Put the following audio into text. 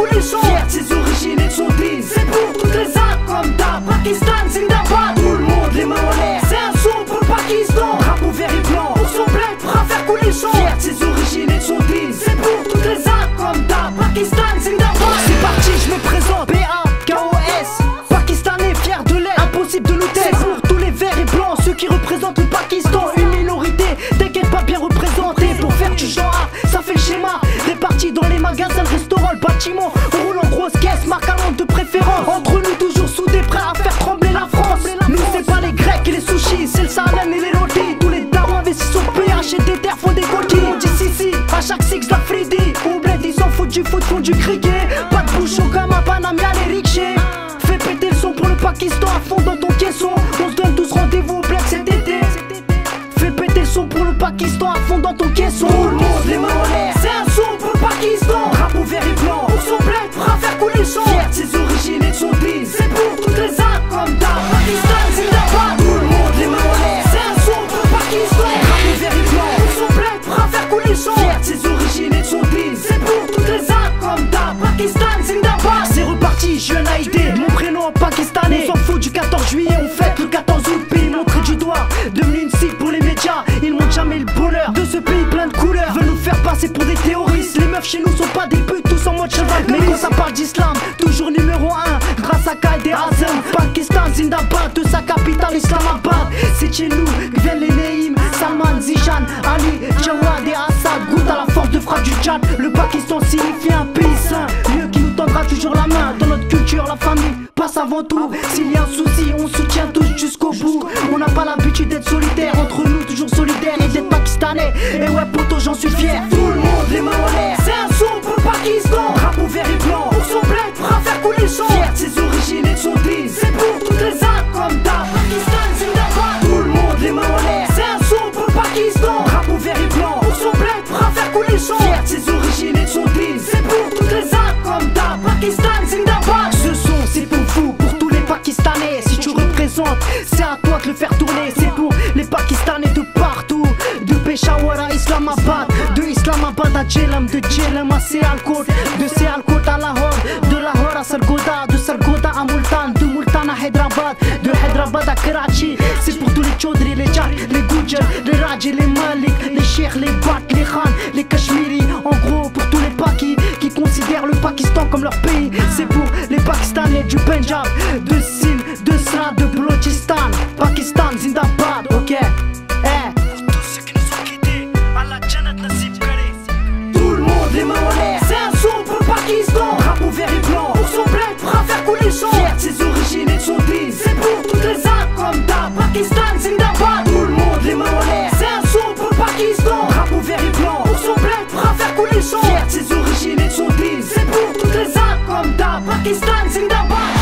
couler le sang. Fier de ses origines et de son deal, c'est pour toutes les âmes comme d'hab. Pakistan, Zindabad, tout le monde les mains en l'air. C'est un son pour le Pakistan, drapeau vert et blanc pour son bled, prêt à faire couler le sang. Fier de ses origines et de son deal, c'est pour toutes les âmes comme d'hab. Pakistan, Zindabad. C'est parti, je me présente, PAKOS, Pakistanais fier de l'air, impossible de nous taire. C'est pour tous les verts et blancs, ceux qui représentent le Pakistan. Une minorité, t'inquiète pas, bien représentée. Pour faire du genre A, ça fait le schéma. Répartis dans les magasins, le restaurant, le bâtiment. On roule en grosse caisse, marque allemande de préférence. Entre nous toujours soudés, prêts à faire trembler la France. Nous c'est pas les Grecs et les sushis, c'est le salem et les rôtis. Tous les darons investissent au PH et des terres font des coquilles. On dit si, à chaque six la Freddy. Au bled ils s'en foutent du foot, font du cricket. Pas de bouche au Gama, Paname, y'a les rickshaws. Fais péter le son pour le Pakistan à fond dans ton caisson. On se donne tous rendez-vous au bled cet été. Fais péter le son pour le Pakistan à fond dans ton caisson. Tout le monde les mains en l'air, c'est un son pour le Pakistan. Drapeau vert et blanc pour son bled, prêt à faire couler le sang. Fier de ses origines et de son deal, c'est pour toutes les âmes comme d'hab. Pakistan, Zindabad, tout le monde les mains en l'air, c'est un son pour le Pakistan. Drapeau vert et blanc pour son bled, prêt à faire couler le sang. Fier de ses origines et de son deal, c'est pour toutes les âmes comme d'hab. Pakistan, Zindabad. C'est reparti, je viens d'aider mon prénom en pakistanais. On s'en fout du 14 juillet, on fête le 14 août. Pays montré du doigt, devenu une cible pour les médias. Ils montrent jamais le bonheur de ce pays plein de couleurs. Veulent nous faire passer pour des terroristes. Les meufs chez nous sont pas des putes, tous en mode cheval. Mais quand ça parle d'islam, toujours numéro 1 grâce à Qaïd et Azam. Pakistan, Zindabad, de sa capitale Islamabad. C'est chez nous que viennent les Neim, Salman, Zishan, Ali, Jawad et Assad. Goûte à la force de frappe du djihad. Le Pakistan signifie un pays sain, lieu qui nous tendra toujours la main. Dans notre culture, la famille passe avant tout. S'il y a un souci, on soutient tous jusqu'au bout. On n'a pas l'habitude d'être solitaire, entre nous toujours solidaires et d'être pakistanais. Et ouais poto, j'en suis fier. Tout le monde les mains en l'air, c'est un son pour le Pakistan. Drapeau vert et blanc pour son bled, prêt à faire couler le sang. Fier de ses origines et de son deal, c'est pour toutes les âmes comme d'hab. Pakistan, Zindabad, tout le monde les mains en l'air, c'est un son pour le Pakistan. Drapeau vert et blanc pour son bled, prêt à faire couler le sang. Fier de ses origines et de son deal, c'est pour toutes les âmes comme d'hab. Pakistan, Zindabad. Ce son c'est pour vous, pour tous les Pakistanais. Si tu représentes, c'est à toi de le faire tourner. C'est pour les Pakistanais de partout, de Peshawar à Islamabad, de Islamabad à Jhelum, de Jhelum à Sialkot, de Sialkot à Lahore, de Lahore à Sargodha, de Sargodha à Multan, de Multan à Hyderabad, de Hyderabad à Karachi. C'est pour tous les Chaudhry, les Jack, les Gujar, les Raji, les Malik, les Sheikh, les Bat, les Khan, les Kashmiri. En gros pour tous les Pakis qui considèrent le Pakistan comme leur pays. C'est pour les Pakistanais du Punjab, de Sindh, de Sra, de Balochistan. Pakistan, Zindabad, ok. Tout le monde les mains en l'air, c'est un son pour le Pakistan. Drapeau vert et blanc pour son bled, prêt à faire couler le sang. Fier de ses origines et de son deal, c'est pour toutes les âmes comme d'hab. Pakistan, Zindabad, tout le monde les mains en l'air, c'est un son pour le Pakistan. Drapeau vert et blanc pour son bled, prêt à faire couler le sang. Fier de ses origines et de son deal, c'est pour toutes les âmes comme d'hab. Pakistan, Zindabad.